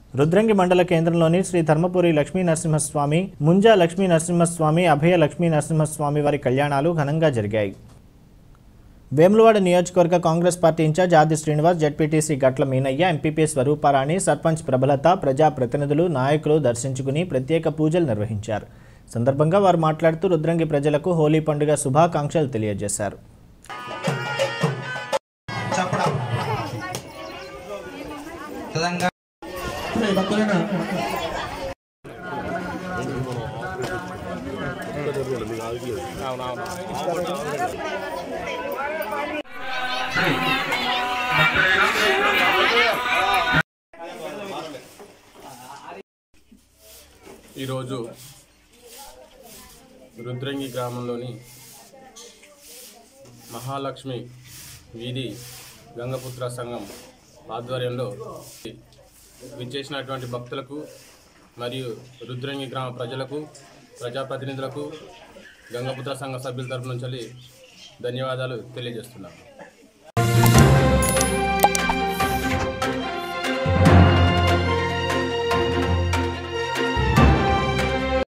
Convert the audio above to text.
రుద్రంగి మండల కేంద్రంలోని శ్రీ ధర్మపురి లక్ష్మీ నరసింహస్వామి, ముంజా లక్ష్మీ నరసింహస్వామి, అభయ లక్ష్మీ నరసింహస్వామి వారి కళ్యాణాలు ఘనంగా జరిగాయి. వేములవాడ నియోజకవర్గ కాంగ్రెస్ పార్టీ ఇన్ఛార్జ్ ఆది శ్రీనివాస్, జెడ్పీటీసీ గట్ల మీనయ్య, ఎంపీపీ స్వరూపారాణి, సర్పంచ్ ప్రభలత, ప్రజాప్రతినిధులు, నాయకులు దర్శించుకుని ప్రత్యేక పూజలు నిర్వహించారు. సందర్భంగా వారు మాట్లాడుతూ రుద్రంగి ప్రజలకు హోలీ పండుగ శుభాకాంక్షలు తెలియజేశారు. ఈరోజు రుద్రంగి గ్రామంలోని మహాలక్ష్మి వీధి గంగపుత్ర సంఘం ఆధ్వర్యంలో విచ్చేసినటువంటి భక్తులకు మరియు రుద్రంగి గ్రామ ప్రజలకు, ప్రజాప్రతినిధులకు గంగపుత్ర సంఘ సభ్యుల తరపు నుంచి ధన్యవాదాలు తెలియజేస్తున్నాను.